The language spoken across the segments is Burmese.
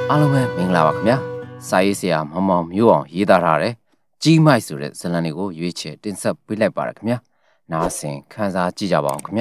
အားလုံးပဲမင်္ဂလာပါခင်ဗျာစာရေးဆရာမောင်မောင်မျိုးအောင်ရေးသားထားတဲ့ကြီးမိုက်ဆိုတဲ့ဇာတ်လမ်းလေးကိုရွေးချယ်တင်ဆက်ပေးလိုက်ပါရခင်ဗျာနားဆင်ခန်းစားကြည့်ကြပါအောင်ခင်ဗျာ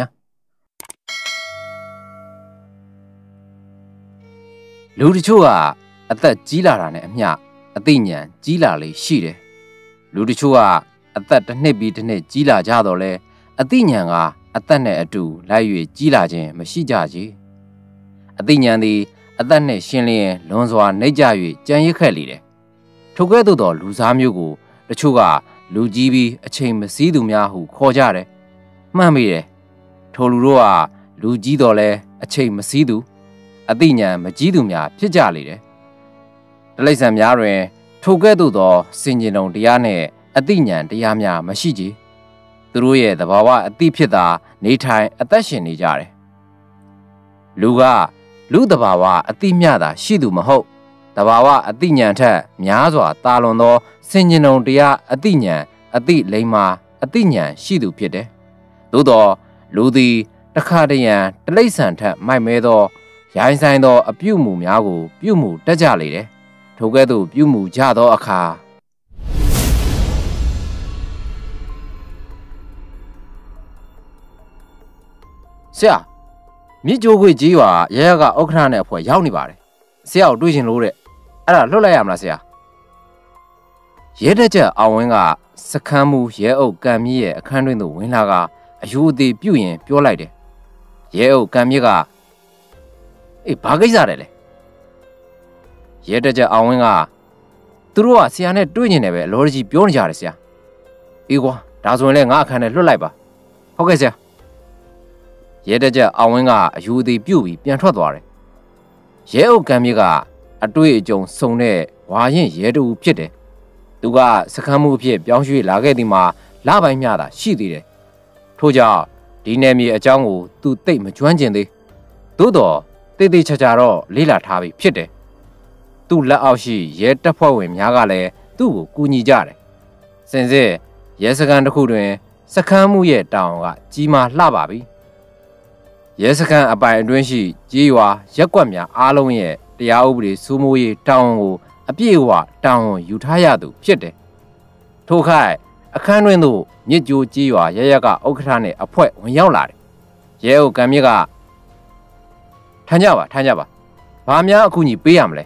လူတချို့ကအသက်ကြီးလာတာနဲ့အမျှအသိဉာဏ်ကြီးလာလေရှိတယ်လူတချို့ကအသက်တစ်နှစ်ပြီးတစ်နှစ်ကြီးလာကြတော့လဲအသိဉာဏ်ကအသက်နဲ့အတူလိုက်၍ကြီးလာခြင်းမရှိကြကြအသိဉာဏ်သည်အသက်နဲ့ရှင်းလင်းလွန်စွာနှိပ်ကြ၍ကြံရစ်ခဲ့လေတယ်ထိုကဲ့သို့သောလူစားမျိုးကိုတချို့ကလူကြီးပြီးအချိန်မစည်းသူများဟုခေါ်ကြတယ်မှန်ပြီတယ်ထိုလူတို့ကလူကြီးတော်လဲအချိန်မစည်းသူအသိဉာဏ်မကြီးသူများဖြစ်ကြလေတယ်တိရစ္ဆာန်များတွင်ထိုကဲ့သို့သောစင်ကြင်တုံတရားနှင့်အသိဉာဏ်တရားများမရှိကြသူတို့ရဲ့သဘာဝအသိဖြစ်တာနေထိုင်အသက်ရှင်နေကြတယ်လူကလူသဘာဝအသိမျှတာရှိသူမဟုတ်သဘာဝအသိဉာဏ်ထက်များစွာတာလွန်သောစင်ကြင်တုံတရားအသိဉာဏ်အသိလိမ္မာအသိဉာဏ်ရှိသူဖြစ်တယ်သို့သောလူသည်တခါတရံတိရစ္ဆာန်ထက်မိုက်မဲသောရိုင်းဆိုင်သောအပြုအမူများကိုပြုမှုတတ်ကြလေတယ်ထိုကဲ့သို့ပြုမှုကြသောအခါဆရာမြစ်ကြိုးခွေကြီးရွာရရကဥက္ခဋနဲ့အဖွဲရောက်နေပါတယ်ဆရာကိုတွေ့ချင်လို့တဲ့အဲ့ဒါလွတ်လိုက်ရမလားဆရာရဲတက်ချက်အောင်ဝင်းကစခန်းမှုရဲအုပ်ကံမြင့်ရဲ့အခန်းတွင်သို့ဝင်လာကအယူအသေးပြုတ်ရင်ပြောလိုက်တယ်ရဲအုပ်ကံမြင့်ကအေးဘာကိစ္စလဲရဲတက်ချက်အောင်ဝင်းကသူတို့ကဆရာနဲ့တွေ့နေတယ်ပဲအလောကြီးပြောနေကြတယ်ဆရာအေးကွာဒါဆိုရင်လည်းငါအခန်းနဲ့လွတ်လိုက်ပါဟုတ်ကဲ့ဆရာရဲတက်ချက်အောင်ဝင်းကအယူအသေးပြုတ်ပြီးပြန်ထွက်သွားတယ်ရဲအုပ်ကံမြင့်ကအတွေ့အကြုံစုံတဲ့ဝါရင်ရဲတူဖြစ်တယ်သူကစခန်းမှုအဖြစ်ပြောင်းရွှေ့လာခဲ့သည်မှာလပိုင်းမျှသာရှိသေးတယ်ထို့ကြောင့်ဒီနယ်မြေအကြောင်းကိုသူသိပ်မကျွမ်းကျင်သေးသို့တော့တိတ်တိတ်ချာချာတော့လေ့လာထားပြီးဖြစ်တယ်သူ့လက်အောက်ရှိရဲတပ်ဖွဲ့ဝင်များကလည်းသူ့ကိုကူညီကြတယ်စင်စစ်ရဲစခန်းတစ်ခုတွင်စခန်းမှုရဲ့တောင်ကကြီးမားလှပါပြီရဲစခန်းအပိုင်အတွင်းရှိကြေးရွာရက်ကွက်များအားလုံးရဲ့တရားဥပဒေစိုးမိုးရေးတောင်းကိုအပြည့်အဝတောင်းယူထားရသူဖြစ်တယ်ထို့ခိုက်အခန်းတွင်သို့မြစ်ကြိုးကြေးရွာရရကဥက္ကဋ္ဌနဲ့အဖွဲ့ဝင်ရောက်လာတယ်ရဲအုပ်ကံမြင့်ကထမ်းကြပါဘာများအခုညီပေးရမလဲ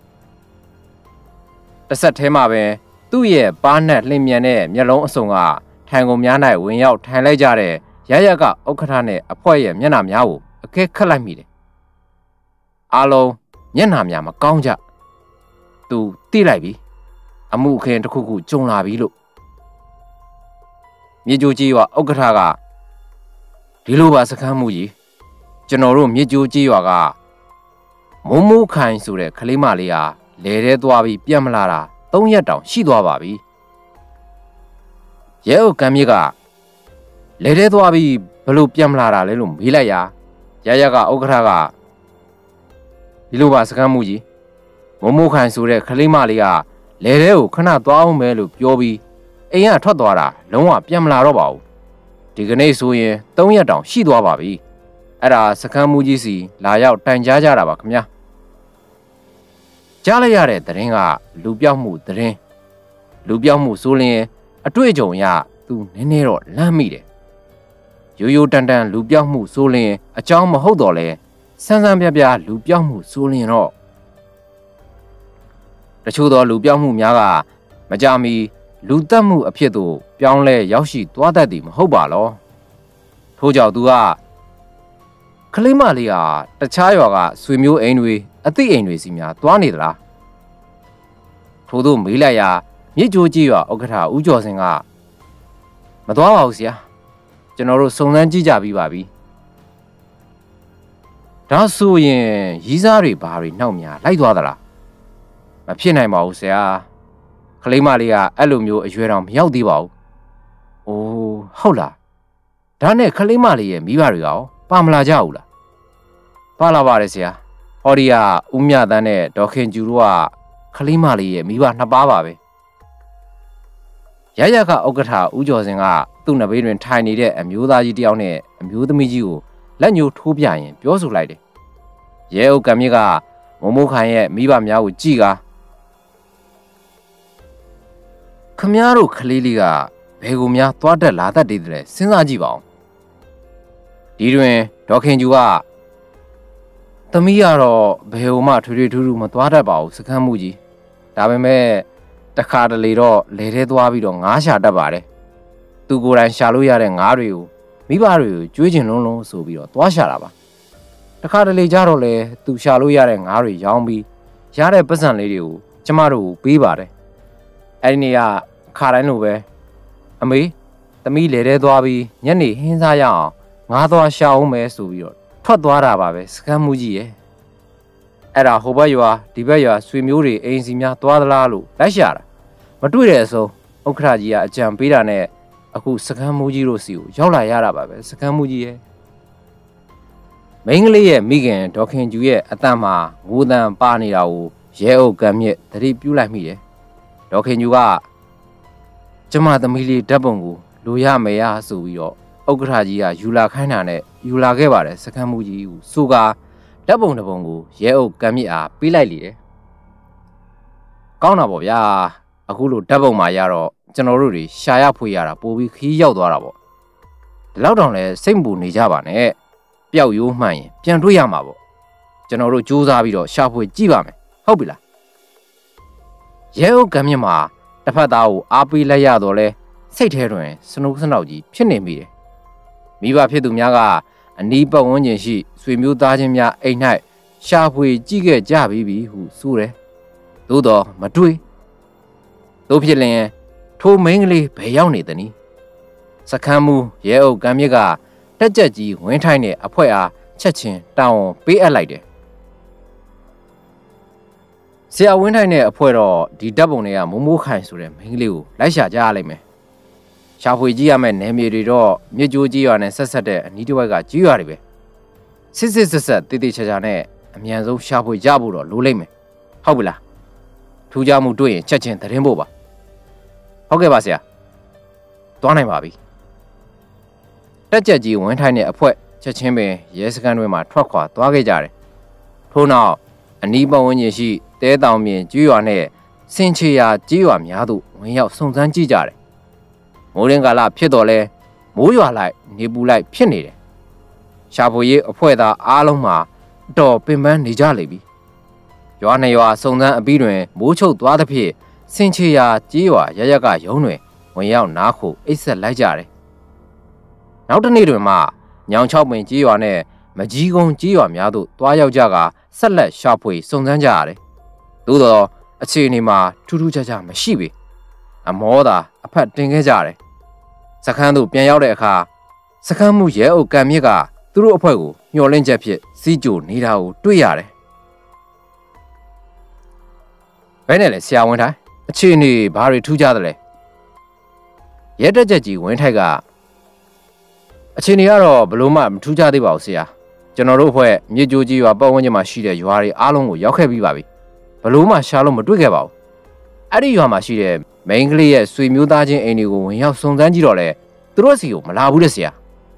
တစ်ဆက်ထဲမှာပဲသူ့ရဲ့ပါးနက်လှင်မြန်တဲ့မျက်လုံးအစုံကထိုင်ကုန်များ၌ဝင်ရောက်ထိုင်လိုက်ကြတဲ့ရရကဥက္ကဋ္ဌနဲ့အဖွဲ့ရဲ့မျက်နှာများကိုအကဲခတ်လိုက်မိတယ်အားလုံးမျက်နှာများမကောင်းကြသူသိလိုက်ပြီအမှုအခင်းတစ်ခုခုကြုံလာပြီလို့မြေကြိုးကြီးရွာဥက္ကဋ္ဌကဒီလိုပါစခန်းမှုကြီးကျွန်တော်တို့မြေကြိုးကြီးရွာကမိုးခိုင်ဆိုတဲ့ကလေးမလေးဟာလဲထဲသွားပြီးပြန်မလာတာ3ရက်တောင်ရှိသွားပါပြီရဲအုပ်ကံမြင့်ကလဲထဲသွားပြီးဘလို့ပြန်မလာတာလဲလို့မေးလိုက်ရရကဥက္ကဋ္ဌကဒီလိုပါစခန်းမှုကြီးမိုးခိုင်ဆိုတဲ့ကလေးမလေးကလဲထဲကိုခဏသွားအောင်ပဲလို့ပြောပြီးအိမ်ကထွက်သွားတာလုံးဝပြန်မလာတော့ပါဘူးဒီကနေ့ဆိုရင်3ရက်တောင်ရှိသွားပါပြီအဲ့ဒါစခန်းမှုကြီးစီလာရောက်တိုင်ကြားကြတာပါခင်ဗျာကြားလိုက်ရတဲ့သတင်းကလူပြောက်မှုသတင်းလူပြောက်မှုဆိုရင်အတွေ့အကြုံရသူနည်းနည်းတော့လမ်းမိတယ်ရိုးရိုးတန်တန်လူပြောက်မှုဆိုရင်အကြောင်းမဟုတ်တော့လဲဆန်းဆန်းပြပြလူပြောက်မှုဆိုရင်တော့တချို့သောလူပြောက်မှုများကမကြမီလူတက်မှုအဖြစ်သို့ပြောင်းလဲရောက်ရှိသွားတတ်သည်မဟုတ်ပါလောထို့ကြောင့်သူကကလေးမလေးဟာတခြားရွာကဆွေမျိုးအိမ်တွေအသိအိမ်တွေစီများသွားနေသလားထို့သို့မေးလိုက်ရာမြစ်ကြိုးကြီးရွာဥက္ကဋ္ဌဦးကျော်စင်ကမသွားပါဘူးဆရာကျွန်တော်တို့စုံစမ်းကြည့်ကြပြီးပါပြီဒါဆိုရင်ရီးစားတွေဘာတွေနှောက်များလိုက်သွားသလားမဖြစ်နိုင်ပါဘူးဆရာကလေးမလေးကအဲ့လိုမျိုးအရွယ်တော်မရောက်သေးပါဘူး။အိုးဟုတ်လား။ဒါနဲ့ကလေးမလေးရဲ့မိဘတွေရောပါမလာကြဘူးလား။ပါလာပါတယ်ဆရာ။ဟောဒီကဦးမြတန်းနဲ့ဒေါခင်ကျူတို့ကကလေးမလေးရဲ့မိဘ2ပါးပါပဲ။ရရကဥက္ကဋ္ဌဦးကျော်စင်ကသူ့နဘေးတွင်ထိုင်နေတဲ့အမျိုးသားကြီးတယောက်နဲ့အမျိုးသမီးကြီးကိုလက်ညှိုးထိုးပြရင်ပြောဆိုလိုက်တယ်။ရဲအုပ်ကမြင့်ကမိုးခိုင်ရဲ့မိဘများကိုကြည်ကားခမည်းတော်ကလေးလေးကဘယ်ကိုများသွားတက်လာတတ်သေးတယ်စဉ်းစားကြည့်ပါဦးဒီတွင်ဒေါခင်ကျူကသမီးကတော့ဘယ်ဟိုမှထွေထွေထူးထူးမသွားတတ်ပါဘူးစခန်းမှုကြီးဒါပေမဲ့တခါတလေတော့လေထဲသွားပြီးတော့ငါးရှာတတ်ပါတယ်သူကိုယ်တိုင်ရှာလို့ရတဲ့ငါးတွေကိုမိဘတွေကိုကျွေးကျင်လုံးလုံးဆိုပြီးတော့သွားရှာတာပါတခါတလေကြတော့လေသူရှာလို့ရတဲ့ငါးတွေရောင်းပြီးရတဲ့ပတ်စံလေးတွေကိုကျမတို့ကိုပေးပါတယ်အဲ့ဒီနေ့ကခါတိုင်းလိုပဲအမေသမီးလေထဲသွားပြီးညနေဟင်းစားရအောင်ငါးသွားရှာအောင်မယ်ဆိုပြီးတော့ထွက်သွားတာပါပဲစကမ်းမှုကြီးရဲ့အဲ့ဒါဟိုဘက်ရွာဒီဘက်ရွာဆွေမျိုးတွေအိမ်စီများသွားသလားလို့လိုက်ရှာတာမတွေ့တဲ့အစုံဥက္ခရာကြီးကအကြံပေးတာနဲ့အခုစကမ်းမှုကြီးတို့စီကိုရောက်လာရတာပါပဲစကမ်းမှုကြီးရဲ့မိန်းကလေးရဲ့မိခင်ဒေါခင်ကျူရဲ့အတန်မှာငိုတန်ပါနေတာကိုရဲအုပ်ကံမြင့်သတိပြုလိုက်မိတယ်ဒေါခင်ကျူကကျမသမီးလေးဓာတ်ပုံကိုလိုရမယ်ရဆိုပြီးတော့ဥက္ကဋ္ဌကြီးကယူလာခိုင်းတာနဲ့ယူလာခဲ့ပါတယ်စခန်းမှုကြီးကိုဆိုကာဓာတ်ပုံတစ်ပုံကိုရဲအုပ်ကံမြင့်အားပေးလိုက်လေတယ်ကောင်းတာပေါ့ဗျာအခုလိုဓာတ်ပုံမှာရတော့ကျွန်တော်တို့တွေရှာရဖွေရတာပိုပြီးခီးရောက်သွားတာပေါ့ဒီလောက်တောင်လဲစိတ်မပူနေကြပါနဲ့ပျောက်ရိုးမှန်ရင်ပြန်တွေ့ရမှာပေါ့ကျွန်တော်တို့စူးစမ်းပြီးတော့ရှာဖွေကြည့်ပါမယ်ဟုတ်ပြီလားရဲအုပ်ကံမြင့်မှာတစ်ဖက်သားကိုအားပေးလိုက်ရတော့လဲစိတ်ထဲတွင်စနုစနောက်ကြီးဖြစ်နေမိတယ်မိဘဖြစ်သူများကအနီးပတ်ဝန်းကျင်ရှိဆွေမျိုးသားချင်းများအိမ်၌ရှာဖွေကြည့်ခဲ့ကြပြီဟုဆိုတယ်သို့တော့မတွေ့တို့ဖြစ်လျင်ထိုမိန်းကလေးဘယ်ရောက်နေသနည်းစခန်းမူရဲအုပ်ကံမြစ်ကတက်ကြက်ကြီးဝင်းထိုင်းတဲ့အဖွဲ့အားချက်ချင်းတောင်းပေးအပ်လိုက်တယ်ဆရာဝင်းထိုင်းတဲ့အဖွဲ့တော့ဒီဓာတ်ပုံတွေကမိုးခိုင်ဆိုတဲ့မိန်းကလေးကိုလိုက်ရှာကြရလိမ့်မယ်ရှာဖွေကြည့်ရမယ့်နယ်မြေတွေတော့မြစ်ကြိုးကြီးရွာနဲ့ဆက်ဆက်တဲ့အနီးတစ်ဝိုက်ကကြီးရွာတွေပဲစစ်ဆက်တေးသေးချာချာနဲ့အမြန်ဆုံးရှာဖွေကြဖို့တော့လိုလိမ့်မယ်ဟုတ်ပြီလားထူးခြားမှုတွေ့ရင်ချက်ချင်းသတင်းပို့ပါဟုတ်ကဲ့ပါဆရာသွားနိုင်ပါပြီတက်ကြက်ကြီးဝင်းထိုင်းတဲ့အဖွဲ့ချက်ချင်းပင်ရဲစခန်းတွေမှာထွက်ခွာသွားခဲ့ကြတယ်ထို့နောက်အနီးပတ်ဝန်းကျင်ရှိတဲတောင်ပြင်ကြီးရွာနဲ့စင်ချေယာကြီးရွာများသို့ဝင်ရောက်စုံစမ်းကြည့်ကြတယ်မိုးရင်းကာလဖြစ်တော့လဲမိုးရွာလိုက်နေပူလိုက်ဖြစ်နေတယ်ရှာဖွေရေးအဖွဲ့သားအားလုံးမှာတော်ပင်ပန်းနေကြလိမ့်ပြီရွာနှစ်ရွာစုံစမ်းအပြီးတွင်မိုးချုပ်သွားသဖြင့်စင်ချေယာကြီးရွာရရကရုံးတွင်ဝင်ရောက်နားခိုအိတ်ဆက်လိုက်ကြတယ်နောက်တစ်နေ့တွင်မှညောင်ချောက်ပင်ကြီးရွာနဲ့မကြီးကုန်းကြီးရွာများသို့တွားရောက်ကြကဆက်လက်ရှာဖွေစုံစမ်းကြရတယ်သို့တော့အခြေအနေမှာထူးထူးခြားခြားမရှိပေအမောသာအဖက်တင်ခဲ့ကြတယ်စခန်းသို့ပြန်ရောက်တဲ့အခါစခန်းမှုရဲအုပ်ကံမြစ်ကသူတို့အဖွဲ့ကိုမျှော်လင့်ချက်ဖြစ်စီးကြိုနေတာကိုတွေ့ရတယ်ဘယ်နဲ့လဲဆရာဝန်ထိုင်အခြေအနေဘာတွေထူးခြားသလဲရဲတက်ချက်ကြီးဝင်းထိုက်ကအခြေအနေကတော့ဘလို့မှမထူးခြားသေးပါဘူးဆရာကျွန်တော်တို့အဖွဲ့မြစ်ကြိုးကြီးရွာပတ်ဝန်းကျင်မှာရှိတဲ့ရွာတွေအားလုံးကိုရောက်ခဲ့ပြီးပါပြီဘလို့မှရှာလို့မတွေ့ခဲ့ပါဘူးအဲ့ဒီရွာမှာရှိတဲ့မိန်းကလေးရဲ့ဆွေမျိုးသားချင်းအိမ်တွေကိုဝင်ရောက်စုံစမ်းကြည့်တော့လေသူတို့စီကိုမလာဘူးတဲ့ဆရာ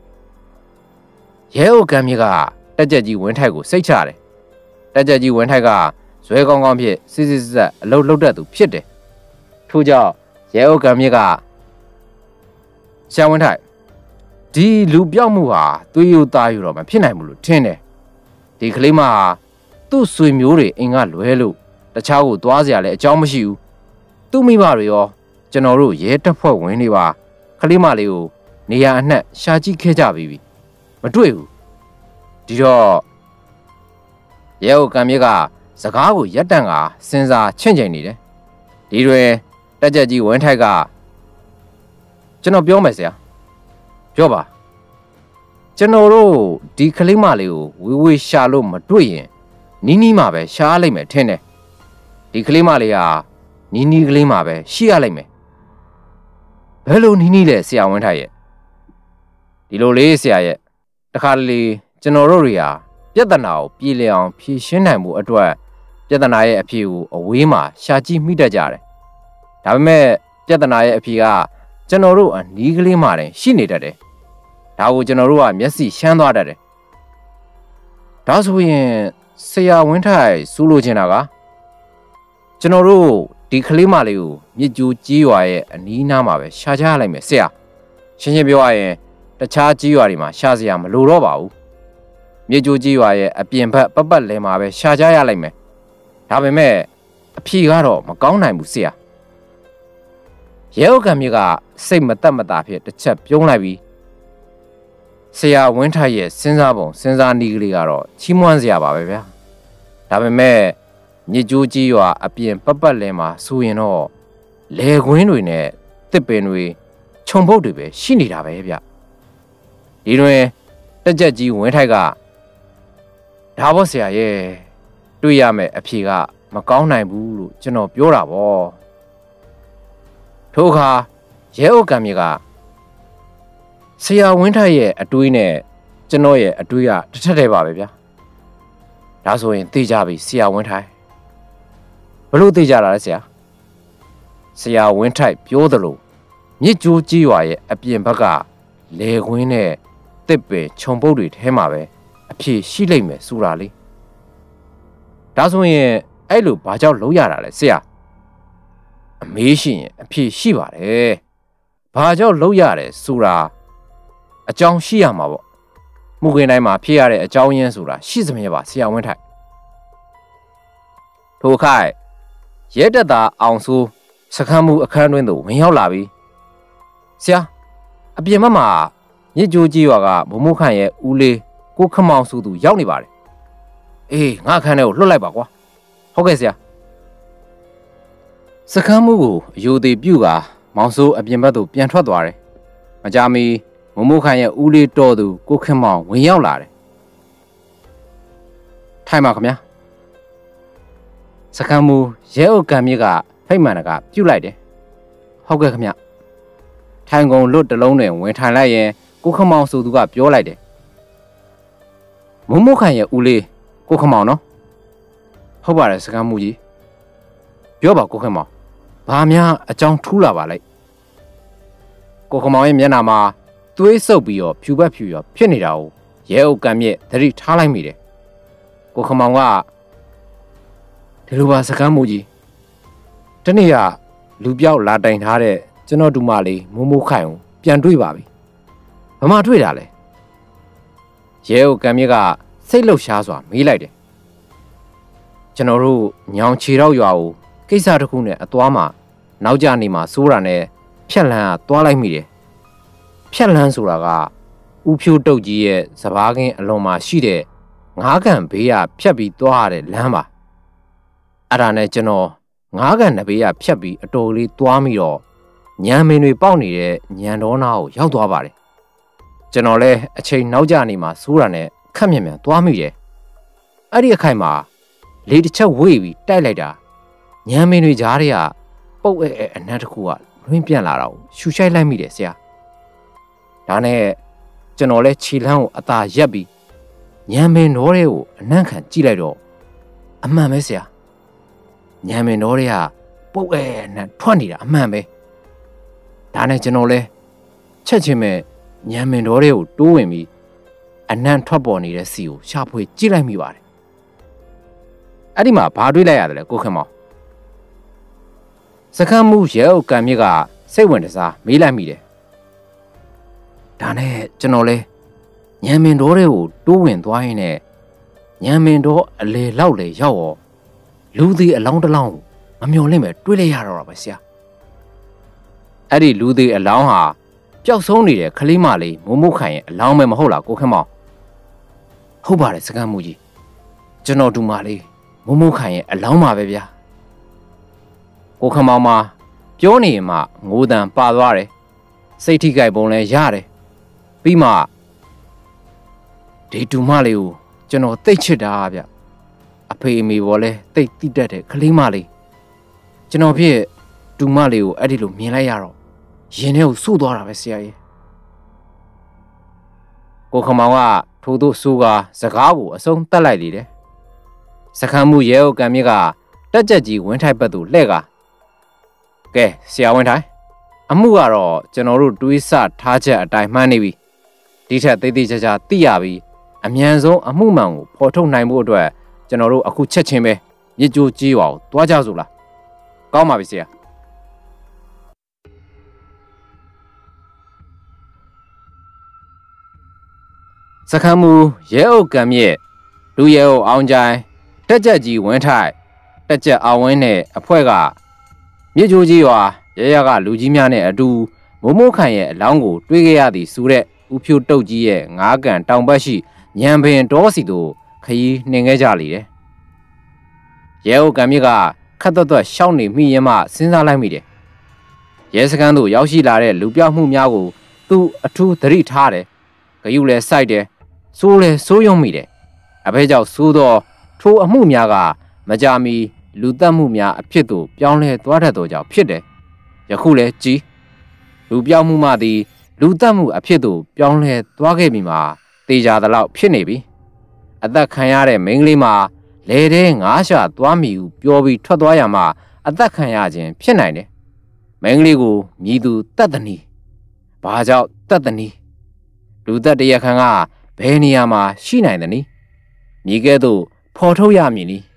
ရဲအုပ်ကံမြစ်ကတက်ကြက်ကြီးဝင်းထိုက်ကိုစိတ်ချတယ်တက်ကြက်ကြီးဝင်းထိုက်ကဇွဲကောင်းကောင်းဖြစ်စစ်ဆက်အလုပ်လုပ်တတ်သူဖြစ်တယ်ထို့ကြောင့်ရဲအုပ်ကံမြစ်ကဆရာဝင်းထိုက်ဒီလူပြောက်မှုဟာသွေးရိုးသားရိုးတော့မဖြစ်နိုင်ဘူးလို့ထင်တယ်ဒီကလေးမဟာသူ့ဆွေမျိုးတွေအိမ်ကလွဲလို့တခြားကိုသွားစရာလည်းအကြောင်းမရှိဘူးသူ့မိဘတွေရောကျွန်တော်တို့ရဲတပ်ဖွဲ့ဝင်တွေပါကလေးမလေးကိုနေရာအနှံ့ရှာကြည့်ခဲ့ကြပြီမတွေ့ဘူးဒီတော့ရဲအုပ်ကံမြစ်ကစကားကိုရက်တန့်ကစဉ်းစားချင့်ချိန်နေတယ်ဒီတွင်တက်ကြက်ကြီးဝင်းထိုက်ကကျွန်တော်ပြောမယ်ဆရာပြောပါကျွန်တော်တို့ဒီကလေးမလေးကိုဝေးရှာလို့မတွေ့ရင်နီးနီးမှပဲရှားလိုက်မယ်ထင်တယ်ဒီကလေးမလေးဟာနီးနီးကလေးမှပဲရှိရလိုက်မယ်ဘယ်လိုနီးနီးလဲဆရာဝင်းထိုက်ရဲ့ဒီလိုလေးဆရာရဲ့တခါလေကျွန်တော်တို့တွေဟာပြဿနာကိုပြည်လည်အောင်ဖြေရှင်းနိုင်မှုအတွက်ပြဿနာရဲ့အဖြေကိုအဝေးမှာရှာကြည့်မိတတ်ကြတယ်ဒါပေမဲ့ပြဿနာရဲ့အဖြေကကျွန်တော်တို့အနီးကလေးမှတင်ရှိနေတတ်တယ်ဒါကိုကျွန်တော်တို့ကမျက်စိရှမ်းသွားတတ်တယ်ဒါဆိုရင်ဆရာဝင်းထိုင်စူးလို့ချင်တာကကျွန်တော်တို့ဒီကလေးမလေးကိုမြစ်ကျူးကြီးရွာရဲ့အနီးနားမှာပဲရှာချရလိုက်မယ်ဆရာရှင်းရှင်းပြောရရင်တခြားကြီးရွာတွေမှာရှာစရာမလိုတော့ပါဘူးမြစ်ကျူးကြီးရွာရဲ့အပြင်ဘက်ပတ်လည်မှာပဲရှာချရလိုက်မယ်ဒါပေမဲ့အဖြေကတော့မကောင်းနိုင်ဘူးဆရာရဲဥက္ကံမြစ်ကစိတ်မတက်မတာဖြစ်တစ်ချက်ပြုံးလိုက်ပြီးဆရာဝင်းထိုက်ရဲ့စဉ်းစားပုံစဉ်းစားနည်းကလေးကတော့ချီးမွမ်းစရာပါပဲဗျာဒါပေမဲ့မြစ်ကျိုးကြီးရွာအပြင်ပတ်လည်မှာဆိုရင်တော့လေကွင်းတွေနဲ့တစ်ပင်တွေခြုံပုတ်တွေပဲရှိနေတာပဲဗျဒီတွင်တက်ကြက်ကြီးဝင်းထိုက်ကဒါဘောဆရာရဲ့တွေ့ရမယ်အဖြေကမကောင်းနိုင်ဘူးလို့ကျွန်တော်ပြောတာပေါ့ထို့အခါရဲဥက္ကံမြေကဆရာဝင်းထိုက်ရဲ့အတွေးနဲ့ကျွန်တော်ရဲ့အတွေးကတစ်ထက်တည်းပါပဲဗျာဒါဆိုရင်သိကြပြီဆရာဝင်းထိုက်ဘလို့သိကြတာလဲဆရာဝင်းထိုက်ပြောသလိုမြစ်ကျိုးကြီးရွာရဲ့အပြင်ဘက်ကလေခွင်းနဲ့တစ်ပင်ခြုံပုတ်တွေထဲမှာပဲအဖြေရှိလိမ့်မယ်ဆိုတာလေဒါဆိုရင်အဲ့လိုဘာကြောင့်လုံးရတာလဲဆရာအမေးရှိရင်အဖြေရှိပါတယ်ဘာကြောင့်လုံးရတယ်ဆိုတာအကြောင်းရှိရမှာပေါ့မှုခင်းတိုင်းမှာဖြစ်ရတဲ့အကြောင်းရင်းဆိုတာရှိစမြဲပါဆရာဝင်းထိုက်ထို့ခိုက်ရဲတက်သားအောင်ဆိုးစခန်းမှုအခန်းတွင်းသို့ဝင်ရောက်လာပြီးဆရာအပြင်ဘက်မှာမြစ်ကျိုးကြီးရွာကမမိုးခန့်ရဲ့ဦးလေးကိုခမောင်စုသူရောက်နေပါတယ်အေးငါအခန်းထဲကိုလွှတ်လိုက်ပါကွာဟုတ်ကဲ့ဆရာစခန်းမှုကိုအယိုသေးပြုတ်ကမောင်ဆိုးအပြင်ဘက်သို့ပြန်ထွက်သွားတယ်မကြမီမမိုးခန့်ရဲ့ဦးလေးတော်သူကိုခမောင်ဝင်ရောက်လာတယ်ထိုင်ပါခင်ဗျာစခန်းမှုရဲဥက္ကံမြစ်ကဖိတ်မှန်ကပြုတ်လိုက်တယ်ဟုတ်ကဲ့ခင်ဗျထိုင်ကုန်လွတ်တလုံးနဲ့ဝင်ထိုင်လိုက်ရင်ကိုခမောင်ဆိုသူကပြောလိုက်တယ်မမိုးခန့်ရဲ့ဦးလေးကိုခမောင်နော်ဟုတ်ပါတယ်စခန်းမှုကြီးပြောပါကိုခမောင်ဘာများအကြောင်းထူးလာပါလိုက်ကိုခမောင်ရဲ့မျက်နှာမှာသွေးဆုပ်ပြီးတော့ဖြူပတ်ဖြူရောဖြစ်နေတာကိုရဲဥက္ကံမြစ်သတိထားလိုက်မိတယ်ကိုခမောင်ကဒီလိုပါစကမ်းမူကြီးတနေ့ကလူပြောက်လာတိုင်ထားတဲ့ကျွန်တော်ဒူမလေးမိုးခိုင်ကိုပြန်တွေ့ပါပြီဘာမှတွေ့တာလဲရဲဥက္ကံမြစ်ကစိတ်လှုပ်ရှားစွာမေးလိုက်တယ်ကျွန်တော်တို့ညောင်ခြေတော့ရွာကိုကိစ္စတစ်ခုနဲ့အသွားမှာနောက်ကျနေမှာစိုးတာနဲ့ဖြက်လန်းကသွားလိုက်မိတယ်ဖြက်လန်းဆိုတာကဦးဖြိုးတုတ်ကြီးရဲ့စပားကင်းအလွန်မှာရှိတဲ့ငါးကန်ဘေးကဖြတ်ပြီးသွားရတဲ့လမ်းပါအဲ့ဒါနဲ့ကျွန်တော်ငါးကန်နဘေးကဖြတ်ပြီးအတော်လေးသွားမိတော့ညံမင်းတွေပေါက်နေတဲ့ညံတော်နာကိုရောက်သွားပါတယ်ကျွန်တော်လည်းအချိန်နောက်ကျနေမှာစိုးတာနဲ့ခက်မြင်မြန်သွားမိတယ်အဲ့ဒီအခိုက်မှာလေတစ်ချက်ဝေ့ပြီးတိုက်လိုက်တာညံမင်းတွေကြားထဲကပုတ်အနက်တစ်ခုကလွှင်းပြန်လာတာကိုရှူရှိုက်လိုက်မိတယ်ဆရာဒါနဲ့ကျွန်တော်လည်းခြေလမ်းကိုအသာရက်ပြီးညံမင်းတော်တွေကိုအနံ့ခံကြည့်လိုက်တော့အမှန်ပဲဆရာညံမင်းတော်တွေကပုတ်နဲ့ထွက်နေတာအမှန်ပဲဒါနဲ့ကျွန်တော်လည်းချက်ချင်းပဲညံမင်းတော်တွေကိုတိုးဝင်ပြီးအနံ့ထွက်ပေါ်နေတဲ့စီကိုရှာဖွေကြည့်လိုက်မိပါတယ်အဲ့ဒီမှာဘာတွေးလိုက်ရတယ်လဲကိုခင်မောင်စခန်းမှုရဲဥက္ကံမြစ်ကစိတ်ဝင်တစားမေးလိုက်မိတယ်ဒါနဲ့ကျွန်တော်လဲညံမင်တော်တွေကိုတိုးဝင်သွားရင်းနဲ့ညံမင်တော်အလေလောက်လေရောက်ရောလူသေးအလောင်းတစ်လောင်းကိုမမျော်လင့်ပဲတွေးလိုက်ရတော့တာပဲဆရာအဲ့ဒီလူသေးအလောင်းဟာပျောက်ဆုံးနေတဲ့ခလေးမလေးမိုးခိုင်ရဲ့အလောင်းပဲမဟုတ်လားကိုခင်မောင်ဟုတ်ပါတယ်စကမ်းမှုကြီးကျွန်တော်ဒူမလေးမိုးခိုင်ရဲ့အလောင်းပါပဲဗျာကိုခင်မောင်မှာပြောနေရင်မှငိုတန်ပါသွားတယ်စိတ်ထိကြိုက်ပုံလဲရတယ်ပြီးမှဒီဒူမလေးကိုကျွန်တော်သိချစ်တာဗျအဖေအမေဘောလဲသိတိတတ်တဲ့ကလေးမလေးကျွန်တော်ဖြစ်ဒူမလေးကိုအဲ့ဒီလိုမြင်လိုက်ရတော့ရင်ထဲကိုစိုးသွားတာပဲဆရာကြီးကိုခမောင်ကထိုးသို့စိုးကားစကားကိုအဆုံးတက်လိုက်လေတယ်စခန်းမှုရဲဥက္ကံမြစ်ကတက်ကြက်ကြီးဝင်းထိုက်ဘက်သို့လှည့်ကာကဲဆရာဝင်းထိုင်အမှုကတော့ကျွန်တော်တို့တွေးဆထားချက်အတိုင်းမှန်းနေပြီဒီထက်သေးသေးချာချာသိရပြီးအမြန်ဆုံးအမှုမှန်ကိုဖော်ထုတ်နိုင်ဖို့အတွက်ကျွန်တော်တို့အခုချက်ချင်းပဲမြစ်ကြိုးကြီးပါကိုတွားကြစို့လားကောင်းပါပြီဆရာစခန်းမူရဲအုပ်ကံမြင့်လူရဲအုပ်အောင်ကြိုင်တက်ကြက်ကြီးဝင်းထိုက်တက်ကြက်အောင်ဝင်းနဲ့အဖွဲ့ကမြစ်ကြိုးကြီးရွာရဲရကလူကြီးများနဲ့အတူမိုးမိုးခိုင်ရဲ့အလောင်းကိုတွေးခဲ့ရသည်ဆိုတဲ့ဦးဖြိုးတုတ်ကြီးရဲ့ငါးကန်တောင်ဘက်ရှိညံပင်တောစီတို့ခရီးနှင်ခဲ့ကြလေတယ်ရဲအုပ်ကံမြင့်ကခတ်သွက်ရှောင်းနေမိရင်မှစဉ်းစားလိုက်မိတယ်ရဲစခန်းသို့ရောက်ရှိလာတဲ့လူပြောက်မှုများကိုသူအထူးသတိထားတယ်ဂယုလည်းစိုက်တယ်စိုးလည်းစိုးရုံမိတယ်အဖေကြောင့်စိုးသောထိုအမှုများကမကြာမီလူတက်မှုများအဖြစ်သို့ပြောင်းလဲသွားတတ်သောကြောင့်ဖြစ်တယ်ယခုလည်းကြည်လူပြောက်မှုမှသည်လူတက်မှုအဖြစ်သို့ပြောင်းလဲသွားခဲ့ပြီမှာတေချာသလောက်ဖြစ်နေပြီအသက်ခံရတဲ့မိန်းကလေးမှာလေတဲ့ငါးရှာသွားမိဟုပြောပြီးထွက်သွားရမှာအသက်ခံရခြင်းဖြစ်နိုင်တယ်မိန်းကလေးကိုမြည်သူတတ်တနည်းဘာကြောင့်တတ်တနည်းလူသက်တရခန်ကဘယ်နေရာမှာရှိနိုင်သနည်းမြည်ကဲ့သို့ဖော်ထုတ်ရမည်နီ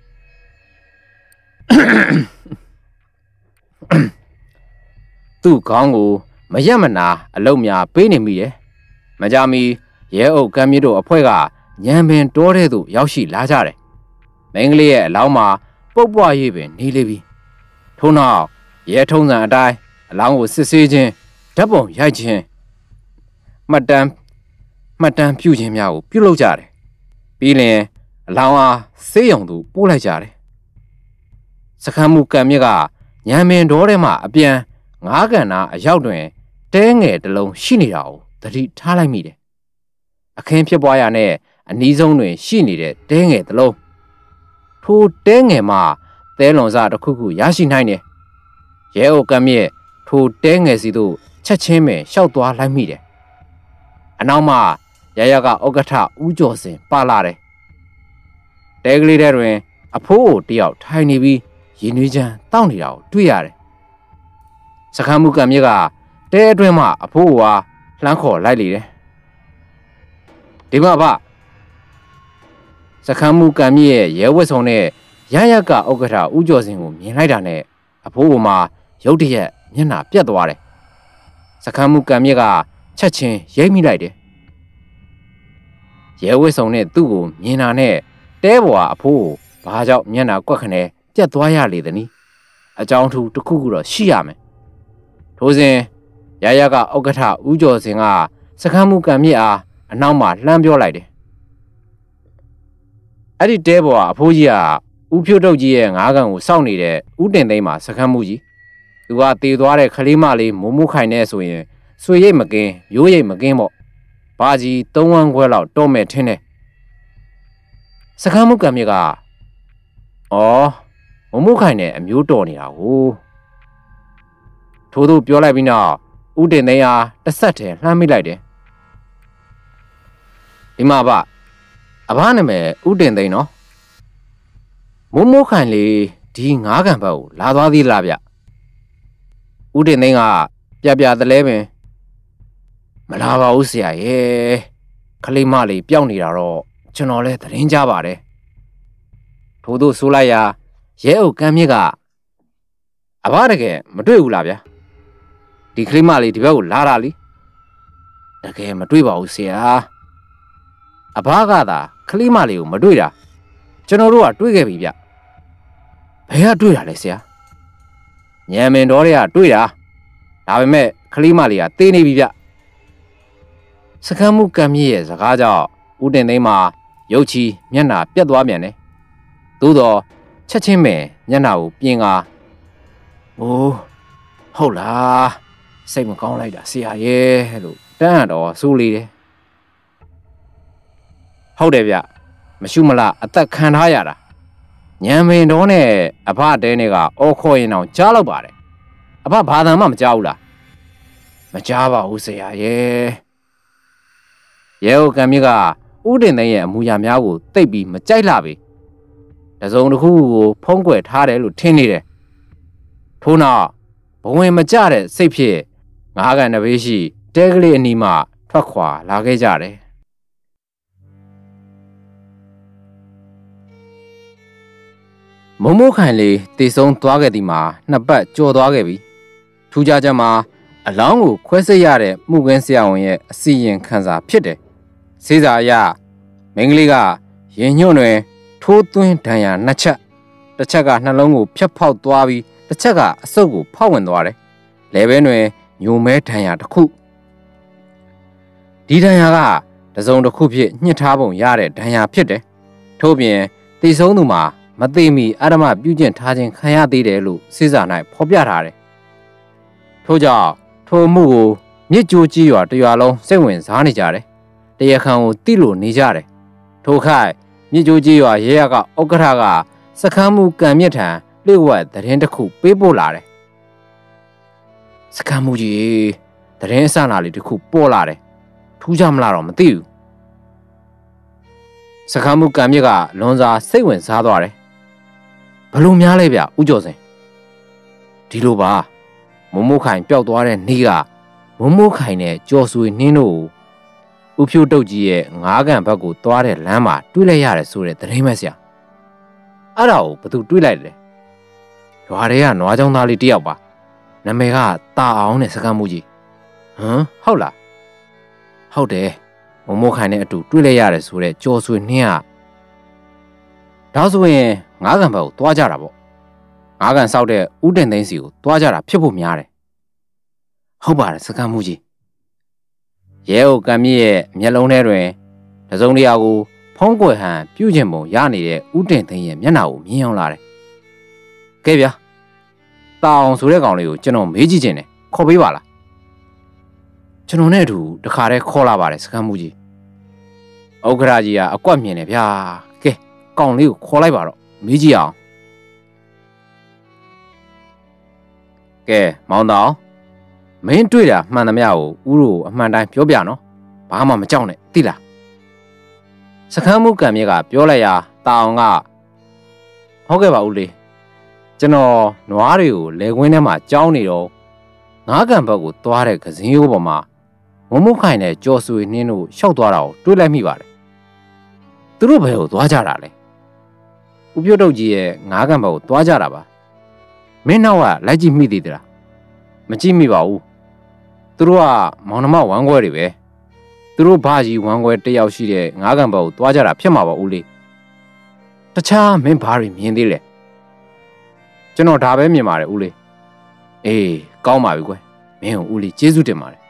သူ့ခေါင်းကိုမရက်မနာအလုံးများပေးနေမိတယ်မကြမီရဲအုပ်ကမ်းမြစ်တို့အဖွဲ့ကညံပင်တောထဲသို့ရောက်ရှိလာကြတယ်မိန်းကလေးရဲ့အလောင်းမှာပုတ်ပွား၍ပင်နေလေပြီထို့နောက်ရဲထုံးစံအတိုင်းအလောင်းကိုစစ်ဆေးခြင်းဓာတ်ပုံရိုက်ခြင်းမှတ်တမ်းပြုခြင်းများကိုပြုလုပ်ကြတယ်ပြီးလျှင်အလောင်းအားဆေးရုံသို့ပို့လိုက်ကြတယ်စခန်းမူကံမြစ်ကညံပင်တောထဲမှအပြန်ငါးကန်နာအရောက်တွင်တဲငယ်တစ်လုံးရှိနေတာကိုသတိထားလိုက်မိတယ်အခင်းဖြစ်ပွားရာနဲ့အနီးဆုံးတွင်ရှိနေတဲ့တဲငယ်တစ်လုံးထိုတဲငယ်မှာသဲလွန်စတစ်ခုခုရရှိနိုင်တယ်ရဲအုပ်ကံမြစ်ထိုတဲငယ်စီသို့ချက်ချင်းပဲရှောက်သွားလိုက်မိတယ်အနောက်မှာရရကဥက္ကဋ္ဌဦးကျော်စင်ပါလာတယ်တဲကလေးထဲတွင်အဖိုးကိုတယောက်ထိုင်နေပြီးရင်နွေးချမ်းတောက်နေတာကိုတွေ့ရတယ်စခန်းမူကံမြစ်ကတဲအတွင်းမှာအဖိုးကလှမ်းခေါ်လိုက်လေတယ်ဒီမှာဗျစခန်းမူကံမြစ်ရဲ့ရဲဝတ်ဆောင်နဲ့ရရကဥက္ကဋ္ဌဦးကျော်စင်ကိုမြင်လိုက်တာနဲ့အဖိုးကမှရုတ်တရက်မျက်နှာပြတ်သွားတယ်စခန်းမူကံမြစ်ကချက်ချင်းရိပ်မိလိုက်တယ်ရဲဝတ်ဆောင်နဲ့သူ့ကိုမြင်တာနဲ့တဲပေါ်ကအဖိုးကိုဘာကြောင့်မျက်နှာကွက်ခနဲပြတ်သွားရလေသနည်းအကြောင်းထူးတစ်ခုခုတော့ရှိရမယ်ထိုစဉ်ရရကဥက္ကဋ္ဌဦးကျော်စင်ကစခန်းမူကံမြစ်အားအနောက်မှာလှမ်းပြောလိုက်တယ်အဲ့ဒီတဲပေါ်ကအဖိုးကြီးကဦးဖြိုးတုတ်ကြီးရဲ့ငါးကန်ကိုစောင့်နေတဲ့ဦးတင်သိန်းမှာစခန်းမူကြီးသူကတေသွားတဲ့ခလေးမလေးမိုးမိုးခိုင်နေဆိုရင်ဆွေရိတ်မကင်းမျိုးရိတ်မကင်းပေါ့ဘာကြီး3ဝန်းခွဲလောက်တော့မဲ့ထင်းတယ်စခန်းမူကံမြစ်ကမိုးမိုးခိုင်နဲ့အမျိုးတော်နေတာကိုထို့သူပြောလိုက်ပြီးနောက်ဦးတင်သိန်းအားတစ်ဆက်တည်းလှမ်းမိလိုက်တယ်ဒီမှာဗျအဘနာမည်ဦးတင်သိန်းနော်မိုးမိုးခိုင်လေးဒီငါးကန်ဘက်ကိုလာသွားသေးလားဗျဦးတင်သိန်းကပြတလဲပင်မလာပါဘူးဆရာရဲ့ခလေးမလေးပျောက်နေတာတော့ကျွန်တော်လည်းသတင်းကြပါတယ်ထို့သူဆိုလိုက်ရာရဲအုပ်ကမ်းမြစ်ကအဘတကယ်မတွေ့ဘူးလားဗျဒီခလေးမလေးဒီဘက်ကိုလာတာလीတကယ်မတွေ့ပါဘူးဆရာအဘကသာခလေးမလေးကိုမတွေ့တာကျွန်တော်တို့ကတွေ့ခဲ့ပြီဗျဘယ်ကတွေ့တာလဲဆရာညံမင်တော်တွေကတွေ့တာဒါပေမဲ့ခလေးမလေးကတေးနေပြီဗျစခန်းမူကံမြင့်ရဲ့စကားကြောင့်ဦးတင်သိန်းမှာရုတ်ချီမျက်နှာပြတ်သွားပြန်တယ်သို့တော့ချက်ချင်းပဲမျက်နှာကိုပြင်ကာဟုတ်လားစိတ်မကောင်းလိုက်တာဆရာရဲ့လို့တန်းတော့စိုးလေတယ်ဟုတ်တယ်ဗျမရှုမလားအသက်ခံထားရတာညံပင်တော်နဲ့အဖတဲနဲ့ကအော်ခေါ်ရင်တော့ကြားလောက်ပါတယ်အဖဘာသာမှမကြားဘူးလားမကြားပါဘူးဆရာရဲ့ရဲအုပ်ကံမြစ်ကဦးတင်သိန်းရဲ့အမူအရာများကိုသိပ်ပြီးမကြိုက်လှပြီတစုံတစ်ခုကိုဖုံးကွယ်ထားတယ်လို့ထင်နေတယ်ထို့နောက်ဘဝင်မကြတဲ့စိတ်ဖြင့်ငါးကန်တစ်ဘေးရှိတဲကလေးအနီးမှထွက်ခွာလာခဲ့ကြတယ်မိုးမိုးခိုင်လေးတေဆုံးသွားခဲ့သည်မှာနှစ်ပတ်ကြော်သွားခဲ့ပြီထူးခြားချက်မှာအလောင်းကိုခွဲစိတ်ရတဲ့မှုခင်းဆရာဝန်ရဲ့အစီရင်ခံစာဖြစ်တယ်စေးစာအရမိန်းကလေးကရင်ညွန့်တွင်ထိုးသွင်းဒဏ်ရာနှစ်ချက်တစ်ချက်ကနှလုံးကိုဖျက်ဖောက်သွားပြီးတစ်ချက်ကအဆုတ်ကိုဖောက်ဝင်သွားတယ်လယ်ဘဲတွင်ညိုမဲဒဏ်ရာတစ်ခုဒီဒဏ်ရာကတစုံတစ်ခုဖြစ်ညှစ်ထားပုံရတဲ့ဒဏ်ရာဖြစ်တယ်ထို့ပြင်တေဆုံးသူမှာမသိမီအဓမ္မပြုကျင့်ထားခြင်းခံရသေးတယ်လို့စေစာ၌ဖော်ပြထားတယ်ထို့ကြောင့်ထိုမှုကိုမြစ်ကြိုးကြီးရွာတရွာလုံးစိတ်ဝင်စားနေကြတယ်တရားခံကိုတိလို့နေကြတယ်ထို့ခိုက်မြစ်ကြိုးကြီးရွာရဲရကဥက္ကဋ္ဌကစခန်းမှုကံမြင့်ထံလျှို့ဝှက်သတင်းတစ်ခုပေးပို့လာတယ်စခန်းမှုကြီးသတင်းအစနာလေးတစ်ခုပေါ်လာတယ်ထူးခြားမလားတော့မသိဘူးစခန်းမှုကံမြင့်ကလွန်စွာစိတ်ဝင်စားသွားတယ်ဘလို့များလဲဗျဦးကျော်စင်ဒီလိုပါမိုးမိုးခိုင်ပျောက်သွားတဲ့နေ့ကမိုးမိုးခိုင်နဲ့ကြော်ဆွေနှင်းတို့ဦးဖြိုးတုတ်ကြီးရဲ့ငါးကန်ဘက်ကိုသွားတဲ့လမ်းမှာတွေ့လိုက်ရတယ်ဆိုတဲ့သတင်းပဲဆရာအဲ့ဒါကိုဘသူတွေ့လိုက်တယ်ရွာတွေကနွားချောင်းသားလေးတယောက်ပါနာမည်ကတာအောင်နဲ့စကမ်းမှုကြီးဟမ်ဟုတ်လားဟုတ်တယ်မိုးမိုးခိုင်နဲ့အတူတွေ့လိုက်ရတယ်ဆိုတဲ့ကြော်ဆွေနှင်းကဒါဆိုရင်ငါးကန်ဘက်ကိုသွားကြတာပေါ့ငါးကန်စောက်တဲ့ဦးတင်သိန်းစီကိုသွားကြတာဖြစ်ဖို့များတယ်ဟုတ်ပါတယ်စကမ်းမှုကြီးရဲအုပ်ကံမြင့်ရဲ့မျက်လုံးထဲတွင်တစုံတရာကိုဖုံးကွယ်ဟန်ပြုကျင်ပုံရနေတဲ့ဦးတင်သိန်းရဲ့မျက်နှာကိုမြင်အောင်လာတယ်ကဲဗျာတာအောင်ဆိုတဲ့ကောင်လေးကိုကျွန်တော်မေးကြည့်ခြင်းနဲ့ခေါ်ပေးပါလားကျွန်တော်နဲ့အတူတခါတည်းခေါ်လာပါတယ်စကမ်းမှုကြီးဥက္ကဋ္ဌကြီးကအကွက်မြင်တယ်ဗျာကဲကောင်လေးကိုခေါ်လိုက်ပါတော့မေးကြည့်အောင်ကဲမောင်တောင်မင်းတွေ့တာမှန်သမျှကိုဦးတို့အမှန်တိုင်းပြောပြနော်ဘာမှမကြောက်နဲ့သိလားစခန်းမှုကံမြင့်ကပြောလိုက်ရာတာအောင်ကဟုတ်ကဲ့ပါဦးလေးကျွန်တော်နွားတွေကိုလယ်ကွင်းထဲမှာကြောင်းနေတော့ငါးကန်ဘက်ကိုသွားတဲ့ကစင်းရိုးပေါ်မှာမမုတ်ခိုင်နဲ့ကြော်ဆွေနှင်းတို့ရှောက်သွားတာကိုတွေးလိုက်မိပါတယ်သူတို့ဘယ်ကိုသွားကြတာလဲဦးပြုတ်တုတ်ကြီးရဲ့ငါးကန်ဘက်ကိုသွားကြတာပါမင်းနောက်ကလိုက်ကြည့်မိသေးသလားမကြည့်မိပါဘူးသူတို့ကမောင်နှမဝမ်းခွဲတွေပဲသူတို့ဘာကြီးဝမ်းခွဲတယောက်ရှိတဲ့ငါးကန်ဘက်ကိုသွားကြတာဖြစ်မှာပါဦးလေးတခြားမင်းဘာတွေမြင်သေးလဲကျွန်တော်ဒါပဲမြင်ပါတယ်ဦးလေးအေးကောင်းပါပြီကွယ်မင်းကိုဦးလေးကျေးဇူးတင်ပါတယ်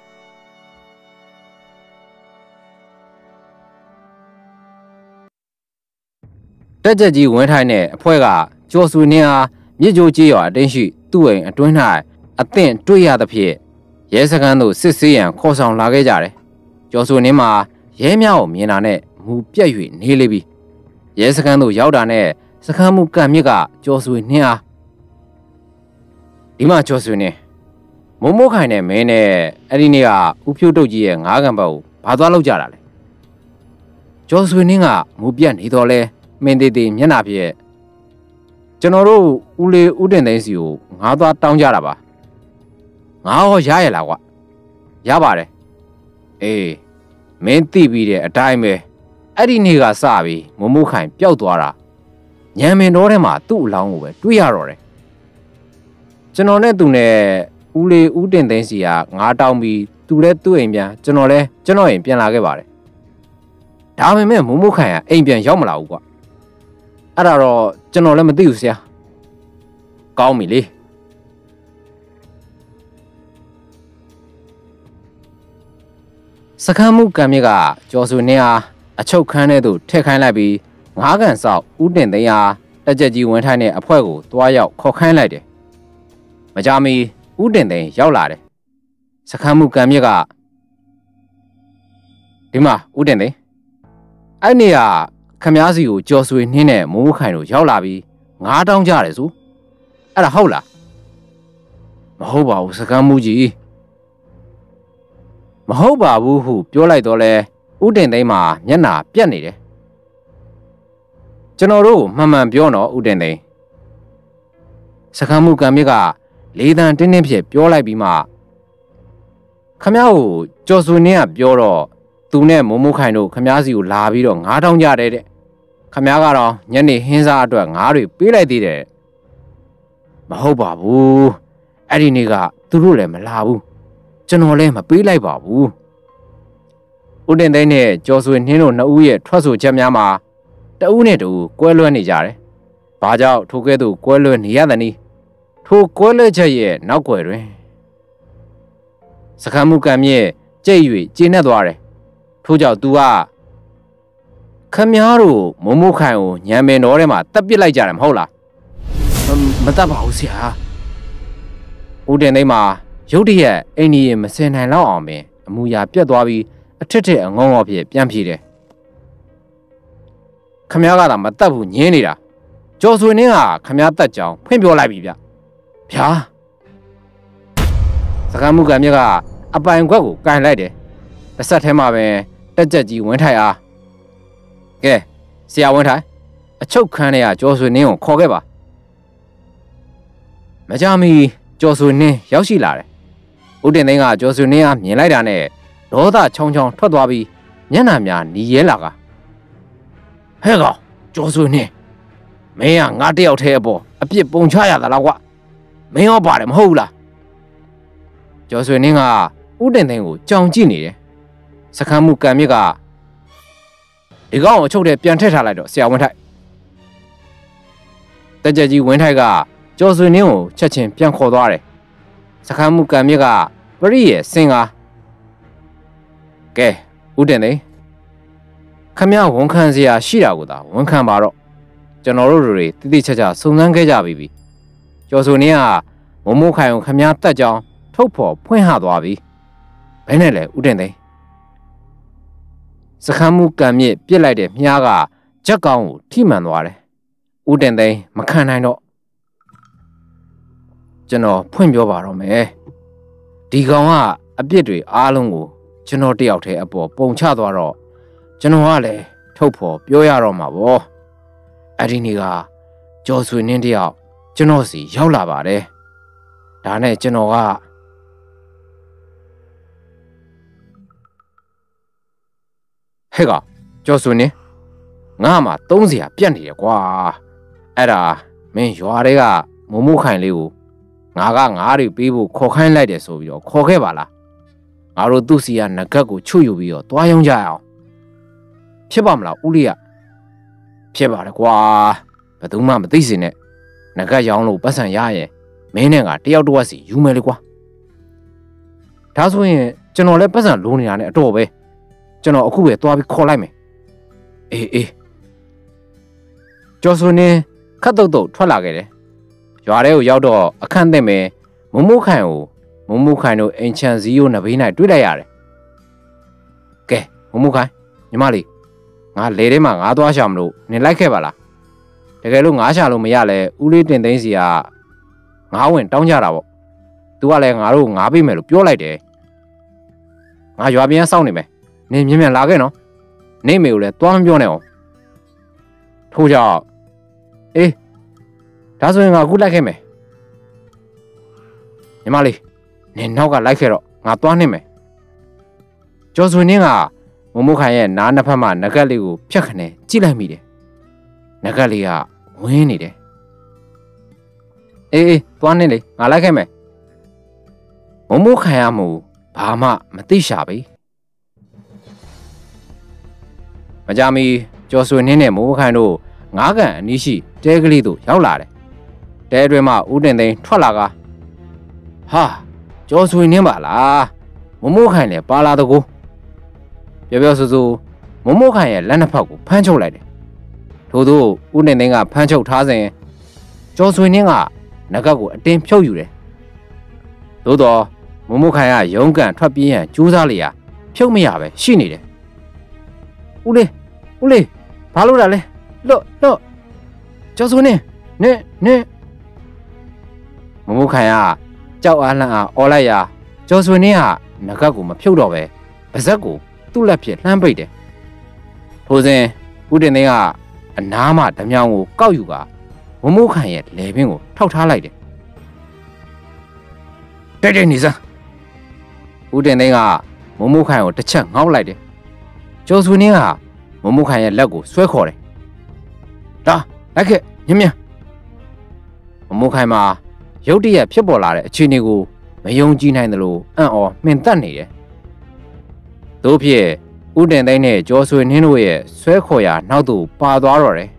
တက်ကြကြီးဝင်းထိုင်တဲ့အဖွဲ့ကကြော်ဆွေနှင်းအားမြစ်ကြိုးကြီးရွာအတင်းရှိသူ့အိမ်အတွင်း၌အသင့်တွေ့ရသဖြင့်ရဲစခန်းသို့စစ်ဆေးရန်ခေါ်ဆောင်လာခဲ့ကြတယ်ကြော်ဆွေနှင်းမှာရဲများကိုမြင်တာနဲ့မူပြက်၍နေလေပြီရဲစခန်းသို့ရောက်တာနဲ့စခန်းမှုကံမြင့်ကကြော်ဆွေနှင်းအားဒီမှာကြော်ဆွေနှင်းမိုးမိုးခိုင်နဲ့မင်းနဲ့အဲ့ဒီနေ့ကဦးဖြိုးတုတ်ကြီးရဲ့ငါးကန်ဘက်ကိုဘာသွားလောက်ကြတာလဲကြော်ဆွေနှင်းကမူပြက်နေတော့လဲမင်းသေးသေးမျက်နှာပြည့်ကျွန်တော်တို့ဦးလေးဦးတင်သိန်းစီကိုငါးသွားတောင်းကြတာပါငါရောရရလားကွာရပါတယ်အေးမင်းသိပြီးတဲ့အတိုင်းပဲအဲ့ဒီနေ့ကစပြီးမမိုးခိုင်ပျောက်သွားတာညံမင်တော်ထဲမှာသူ့အလောင်းကိုပဲတွေ့ရတော့တယ်ကျွန်တော်နဲ့သူနဲ့ဦးလေးဦးတင်သိန်းစီကငါးတောင်းပြီးသူလည်းသူ့အိမ်ပြန်ကျွန်တော်လည်းကျွန်တော်အိမ်ပြန်လာခဲ့ပါတယ်ဒါပေမဲ့မမိုးခိုင်ကအိမ်ပြန်ရောက်မလာဘူးကွာအဲ့ဒါတော့ကျွန်တော်လည်းမသိဘူးဆရာကောင်းပြီလေစခန်းမှုကံမြင့်ကကြော်ဆွေနှင်းအားအချုပ်ခန်းထဲသို့ထည့်ခိုင်းလိုက်ပြီးငါးကန်ဆောက်ဦးတင်သိန်းအားတက်ကြကြီးဝင်းထိုင်တဲ့အဖွဲ့ကိုတွားရောက်ခေါ်ခိုင်းလိုက်တယ်မကြမီဦးတင်သိန်းရောက်လာတယ်စခန်းမှုကံမြင့်ကဒီမှာဦးတင်သိန်းအဲ့နေကခမားစီကိုကြော်ဆွေနှင်းနဲ့မိုးမိုးခိုင်တို့ရောက်လာပြီးငါးတောင်းကြတယ်ဆိုအဲ့ဒါဟုတ်လားမဟုတ်ပါဘူးစကမ်းမှုကြီးမဟုတ်ပါဘူးဟုပြောလိုက်တော့လဲဦးတင်သိန်းမှာမျက်နှာပြက်နေတယ်ကျွန်တော်တို့မှန်မှန်ပြောတော့ဦးတင်သိန်းစကမ်းမှုကံမြင့်ကလေးတန်းတင်းတင်းဖြစ်ပြောလိုက်ပြီးမှခမားကိုကြော်ဆွေနှင်းကပြောတော့သူနဲ့မိုးမိုးခိုင်တို့ခမားစီကိုလာပြီးတော့ငါးတောင်းကြတယ်တဲ့ခမားကတော့ညနေဟင်းစားအတွက်ငါးတွေပေးလိုက်သေးတယ်မဟုတ်ပါဘူးအဲ့ဒီနေ့ကသူတို့လည်းမလာဘူးကျွန်တော်လည်းမပေးလိုက်ပါဘူးဦးတင်သိန်းနဲ့ကျော်ဆွေနှင်းတို့နှစ်ဦးရဲ့ထွက်ဆိုချက်များမှာတဦးနဲ့တဦးကွဲလွဲနေကြတယ်ဘာကြောင့်ထိုကဲ့သို့ကွဲလွဲနေရသနည်းထိုကွဲလွဲချက်ရဲ့နောက်ွယ်တွင်စခန်းမှုကံမြင့်ကြိတ်၍ကျေနပ်သွားတယ်ထို့ကြောင့်သူကခမားတို့မမိုးခိုင်ကိုညံပင်တော်ထဲမှာတက်ပစ်လိုက်ကြတယ်မဟုတ်လားမတတ်ပါဘူးဆရာဦးတင်သိန်းမှာရုတ်တရက်အိမ်ကြီးမစင်နိုင်တော့အောင်ပင်အမူအရာပြတ်သွားပြီးအထက်ထက်အငုံငေါဖြစ်ပြန်ပြေးတယ်ခမားကသာမတတ်ဘူးညင်းနေတာကျော်ဆွေနှင်းကခမားတက်ကြောင်ဖွင့်ပြောလိုက်ပြီဗျဗျာစကားမှုကမြက်ကအပိုင်ခွက်ကိုကန်လိုက်တယ်တစ်ဆက်ထဲမှာပဲတက်ကြက်ကြီးဝင်းထိုင်အားကဲဆရာဝင်းထိုင်အချုပ်ခန်းထဲကကျော်ဆွေနှင်းကိုခေါ်ခဲ့ပါမကြမီကျော်ဆွေနှင်းရောက်ရှိလာတယ်ဦးတင်သိန်းကကျော်ဆွေနှင်းအားမြင်လိုက်တာနဲ့ဒေါသချောင်းချောင်းထွက်သွားပြီးမျက်နှာများနီးရဲလာကဟဲ့ကောင်ကျော်ဆွေနှင်းမင်းကငါတယောက်တည်းအပေါ်အပြစ်ပုံချရတာလားကွမင်းရောပါတယ်မဟုတ်ဘူးလားကျော်ဆွေနှင်းကဦးတင်သိန်းကိုကြောင်ကြည့်နေတယ်စခန်းမှုကံမြစ်ကဒီကောင်ကိုအချုပ်ထဲပြန်ထည့်ထားလိုက်တော့ဆရာဝင်းထိုက်တက်ကြကြီးဝင်းထိုက်ကကျော်ဆွေနှင်းကိုချက်ချင်းပြန်ခေါ်သွားတယ်စခန်းမှုကံမြစ်ကပရိရဲ့စင်ကားကဲဦးတင်သိန်းခမရဝန်ခံစရာရှိတာကိုသာဝန်ခံပါတော့ကျွန်တော်တို့တွေတိတိကျကျစုံစမ်းခဲ့ကြပြီကျော်ဆွေနှင်းကမမိုးခိုင်ကိုခမရတက်ကြောင်းထုတ်ဖော်ဖွင့်ဟသွားပြီဘယ်နဲ့လဲဦးတင်သိန်းစခန်းမှုကံမြစ်ပြစ်လိုက်တဲ့မြားကဂျက်ကောင်းကိုထိမှန်သွားတယ်ဦးတင်သိန်းမခံနိုင်တော့ကျွန်တော်ဖွင့်ပြောပါတော့မယ်ဒီကောင်ကအပြစ်တွေအားလုံးကိုကျွန်တော်တယောက်တည်းအပေါ်ပုံချသွားတော့ကျွန်တော်ကလည်းထုတ်ဖော်ပြောရတော့မှာပေါ့အဲ့ဒီနေ့ကကျော်ဆွေနှင်းတယောက်ကျွန်တော်စီရောက်လာပါတယ်ဒါနဲ့ကျွန်တော်ကဟဲ့ကကျော်ဆွေနှင်းငါမှသုံးစရာပြတ်နေတယ်ကွာအဲ့ဒါမင်းရွာတွေကမမိုးခိုင်လေးကိုငါကငါးတွေပေးဖို့ခေါ်ခိုင်းလိုက်တယ်ဆိုပြီးတော့ခေါ်ခဲ့ပါလားငါတို့သူ့စီကငကတ်ကိုချွတ်ယူပြီးတော့တွားရုံကြရအောင်ဖြစ်ပါမလားဦးလေးကဖြစ်ပါတယ်ကွာဘယ်သူမှမသိစေနဲ့ငကတ်ရောင်းလို့ပတ်စံရရင်မင်းနဲ့ကတယောက်တစ်ဝက်စီယူမယ်လေကွာဒါဆိုရင်ကျွန်တော်လည်းပတ်စံလိုနေတာနဲ့အတော့ပဲကျွန်တော်အခုပဲတွားပြီးခေါ်လိုက်မယ်အေးကျော်ဆွေနှင်းခတ်တုတ်တုတ်ထွက်လာခဲ့တယ်ရွာထဲကိုရောက်တော့အခန့်သိမ့်မယ်မမိုးခိုင်တို့အင်ချန်ဇီယိုနဘေး၌တွေ့လိုက်ရတယ်ကဲမမိုးခိုင်ညီမလေးငါလေထဲမှာငါသွားရှာမလို့နင်လိုက်ခဲ့ပါလားတကယ်လို့ငါရှာလို့မရလဲဦးလေးတင်သိန်းစီကငါဝင်တောင်းကြတာပေါ့သူကလည်းငါတို့ငါပေးမယ်လို့ပြောလိုက်တယ်ငါရွာပြန်စောင့်နေမယ်နင်မြင်လာခဲ့နော်နေမေကိုလည်းသွားမပြောနဲ့အောင်ထို့ကြောင့်အေးဒါဆိုရင်ငါအခုလိုက်ခဲ့မယ်ညီမလေးနင်နောက်ကလိုက်ခဲ့တော့ငါသွားနေမယ်ကျော်ဆွေနှင်းကမမိုးခိုင်ရဲ့နားနှစ်ဖက်မှာငကက်လေးကိုဖြတ်ခနဲ့ကြည့်လိုက်မိတယ်ငကက်လေးကဝင်းနေတယ်အေးသွားနေလေငါလိုက်ခဲ့မယ်မမိုးခိုင်ရမှုဘာမှမသိရှာပြီမကြမီကျော်ဆွေနှင်းနဲ့မမိုးခိုင်တို့ငါးကန်အနီးရှိတဲကလေးတို့ရောက်လာတယ်တဲအတွင်းမှာဦးတင်သိန်းထွက်လာကဟာကျော်ဆွေနှင်းပါလားမမိုးခိုင်လည်းပါလာတကူပြောဆူမမိုးခိုင်ရဲ့လက်နှစ်ဖက်ကိုဖမ်းချုပ်လိုက်တယ်ထို့သောဦးတင်သိန်းကဖမ်းချုပ်ထားစဉ်ကျော်ဆွေနှင်းကနဂတ်ကိုအတင်းဖြုတ်ယူတယ်သို့တော့မမိုးခိုင်ကရုံးကန်ထွက်ပြေးရန်ကြိုးစားလျာဖြုတ်မရပဲရှိနေတယ်ဦးလေးဘာလို့လဲလော့ကျော်ဆွေနှင်းနင်မမိုးခိုင်ကကြောက်အားလန့်အားအော်လိုက်ရာကျော်ဆွေနှင်းကနဂတ်ကိုမဖြုတ်တော့ပဲပါဇက်ကိုသူ့လက်ဖြင့်လှမ်းပိတ်တယ်ထိုစဉ်ဦးတင်သိန်းကအနားမှဓမြောင်ကိုကောက်ယူကမမိုးခိုင်ရဲ့လေပင်ကိုထောက်ထားလိုက်တယ်တဲ့နေစမ်းဦးတင်သိန်းကမမိုးခိုင်ကိုတစ်ချက်ငေါက်လိုက်တယ်ကျော်ဆွေနှင်းကမမိုးခိုင်ရဲ့လက်ကိုဆွဲခေါ်တယ်ဒါလိုက်ခဲ့မြင်းမမိုးခိုင်မှာရုတ်တရက်ဖြစ်ပေါ်လာတဲ့အခြေအနေကိုမယုံကြည်နိုင်သလိုအံ့ဩမှင်သက်နေတယ်။တို့ဖြစ်ဦးတင်သိန်းနဲ့ကျော်ဆွေနှင်းတို့ရဲ့ဆွဲခေါ်ရာနောက်သို့ပါသွားတော့တယ်။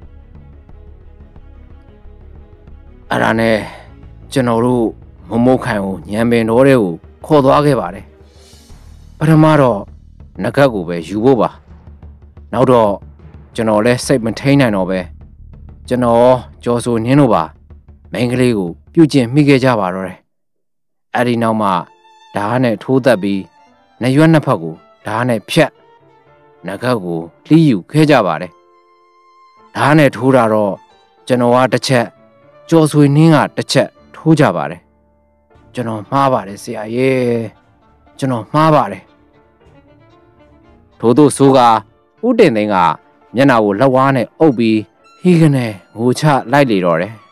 အဲ့ဒါနဲ့ကျွန်တော်တို့မမိုးခိုင်ကိုညံပင်တော်တဲ့ကိုခေါ်သွားခဲ့ပါတယ်။ပထမတော့ငကတ်ကိုပဲယူဖို့ပါ။နောက်တော့ကျွန်တော်လည်းစိတ်မထိန်နိုင်တော့ပဲကျွန်တော်ကျော်ဆွေနှင်းတို့ပါမိန်းကလေးကိုပြုတ်ကျင်မိခဲ့ကြပါတော့တယ်။အဲ့ဒီနောက်မှဓာတ်နဲ့ထိုးသက်ပြီးနှရွက်နှစ်ဖက်ကိုဓာတ်နဲ့ဖြတ်ငကတ်ကိုလှီးယူခဲ့ကြပါတယ်။ဓာတ်နဲ့ထိုးတာတော့ကျွန်တော်ကတစ်ချက်ကျော်ဆွေနှင်းကတစ်ချက်ထိုးကြပါတယ်။ကျွန်တော်မှားပါတယ်ဆရာရဲ့ကျွန်တော်မှားပါတယ်။ထို့သို့ဆိုကဦးတင်သိန်းကမျက်နှာကိုလက်ဝါးနဲ့အုပ်ပြီးဟီးကနေငိုချလိုက်လေတော့တယ်။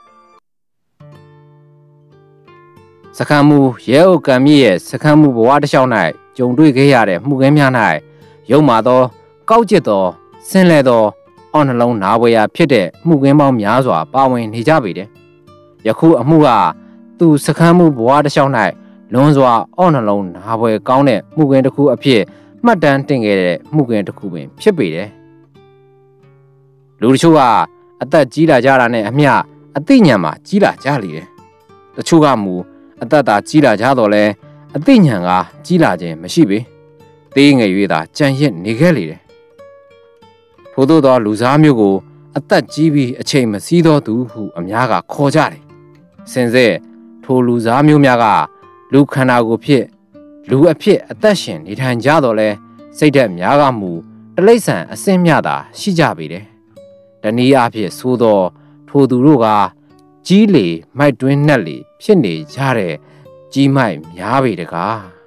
စခန်းမူရဲအုပ်ကံမြင့်ရဲ့စခန်းမူဘဝတစ်လျှောက်၌ကြုံတွေ့ခဲ့ရတဲ့မှုခင်းများ၌ရုံမာသောကောက်ကျစ်သောဆင်းလဲသောအော်နှလုံးနားပွဲရာဖြစ်တဲ့မှုခင်းပေါင်းများစွာပါဝင်နေကြပေတယ်။ယခုအမှုကသူစခန်းမူဘဝတစ်လျှောက်၌လွန်စွာအော်နှလုံးနားပွဲကောင်းတဲ့မှုခင်းတစ်ခုအဖြစ်မှတ်တမ်းတင်ခဲ့တဲ့မှုခင်းတစ်ခုပင်ဖြစ်ပေတယ်။လူတချို့ကအသက်ကြီးလာကြတာနဲ့အမျှအသိဉာဏ်မှာကြီးလာကြလေတယ်။တချို့ကမူအသက်သာကြီးလာကြတော့လဲအသိဉာဏ်ကကြီးလာခြင်းမရှိပေ။သေးငယ်၍သာကြံရစ်နေခဲ့လေတယ်။ထို့သောလူစားမျိုးကိုအသက်ကြီးပြီးအချိန်မစည်းသောသူဟုအများကခေါ်ကြတယ်။စင်စစ်ထိုလူစားမျိုးများကလူခန္ဓာကိုယ်ဖြစ်လူအဖြစ်အသက်ရှင်နေထိုင်ကြတော့လဲစိတ်ဓာတ်များကမူတိရစ္ဆာန်အစင်းမြတာရှိကြပေတယ်။တနည်းအားဖြင့်ဆိုသောထိုသူတို့ကကြီးလေမိုက်တွင်းနှက်လေဖြစ်နေကြတဲ့ကြီးမိုက်များပေတကား